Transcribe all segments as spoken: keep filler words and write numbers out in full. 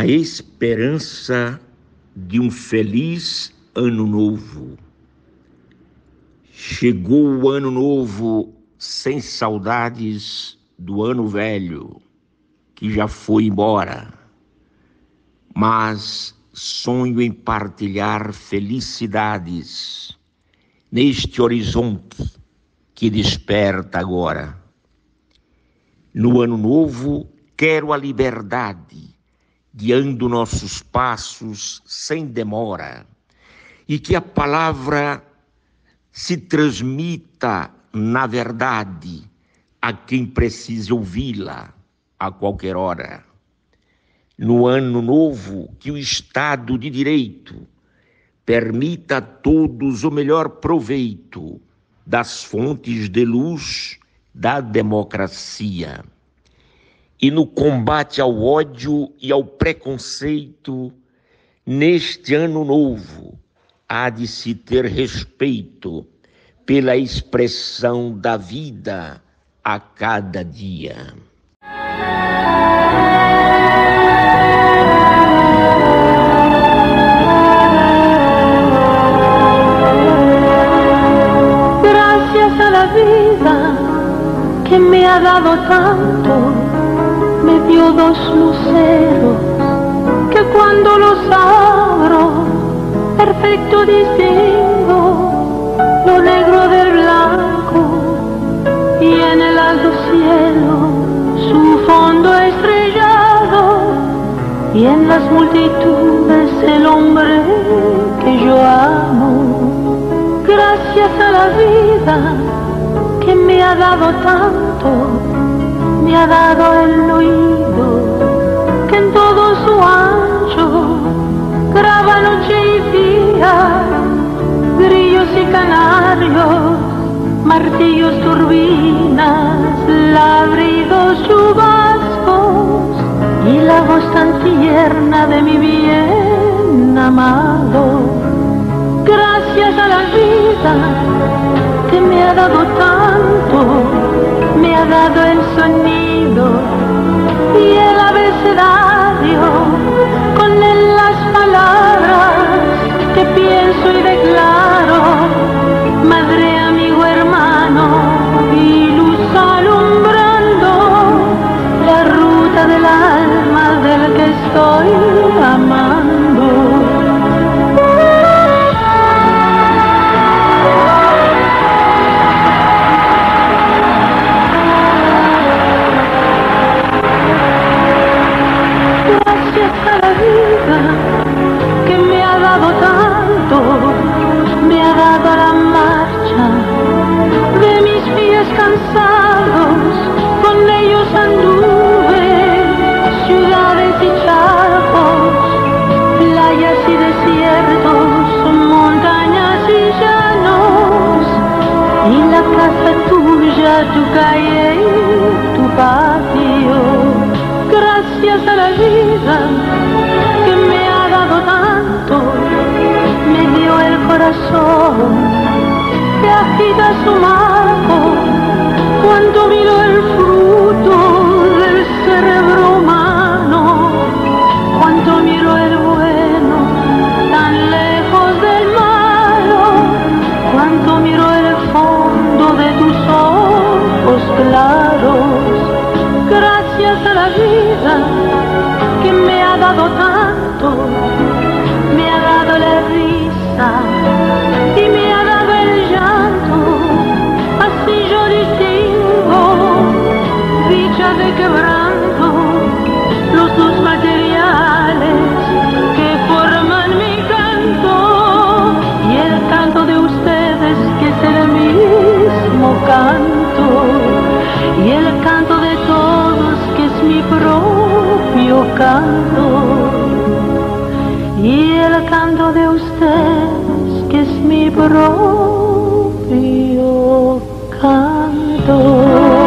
esperança de um feliz ano novo. Chegou o ano novo sem saudades do ano velho, que já foi embora, mas sonho em partilhar felicidades neste horizonte que desperta agora. No ano novo, quero a liberdade, guiando nossos passos sem demora, e que a palavra se transmita na verdade a quem precisa ouvi-la a qualquer hora. No ano novo, que o Estado de Direito permita a todos o melhor proveito das fontes de luz da democracia. E no combate ao ódio e ao preconceito, neste ano novo, há de se ter respeito pela expressão da vida a cada dia. Gracias a la vida que me ha dado tanto, me dio dos luceros que cuando los abro perfecto distingo lo negro del blanco, y en el alto cielo su fondo estrellado, y en las multitudes el hombre que yo amo. Gracias a la vida que me ha dado tanto, me ha dado el oído que en todo su ancho graba noche y día, grillos y canarios, martillos, turbinas, ladridos, chubascos, y la voz tan tierna de mi bien amado. Gracias a la vida que me ha dado tanto, me ha dado el sonido y el abecedario, con él las palabras que pienso y declaro, madre, amigo, hermano, y luz alumbrando la ruta del alma del que estoy amando. Que me ha dado tanto, me ha dado la marcha de mis pies cansados, con ellos anduve ciudades y charcos, playas y desiertos, montañas y llanos, y la casa tuya, tu calle y tu patio. Gracias a la vida que me ha dado tanto, me dio el corazón que agita su marco cuando miro el fruto del cerebro humano, cuando miro el bueno tan lejos del malo, cuando miro el fondo de tus ojos claros. Gracias a la vida que me ha dado tanto, me ha dado la risa y me ha dado el llanto, así yo distingo dicha de quebranto, los dos materiales que forman mi canto, y el canto de ustedes que es el mismo canto, y el canto de todos que es mi propio canto, y el canto de ustedes que es mi propio canto.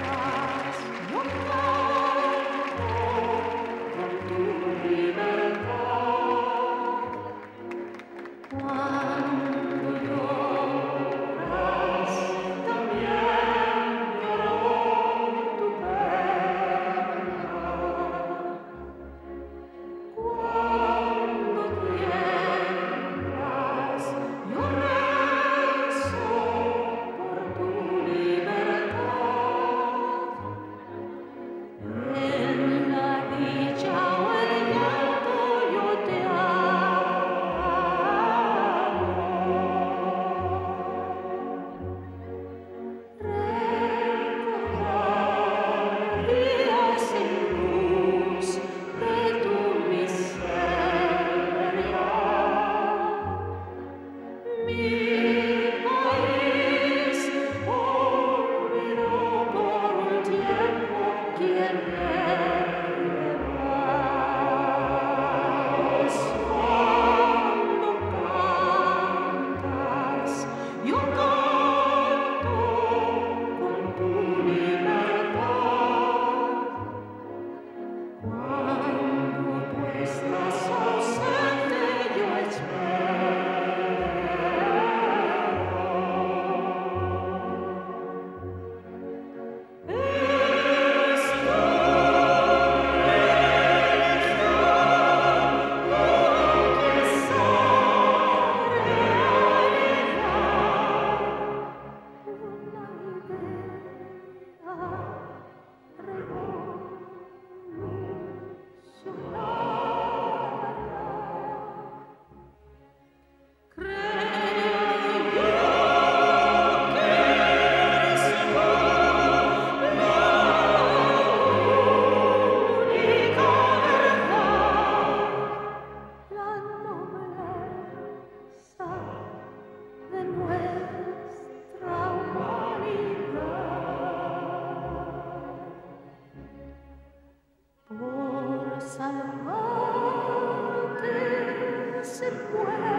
Libertà fuego.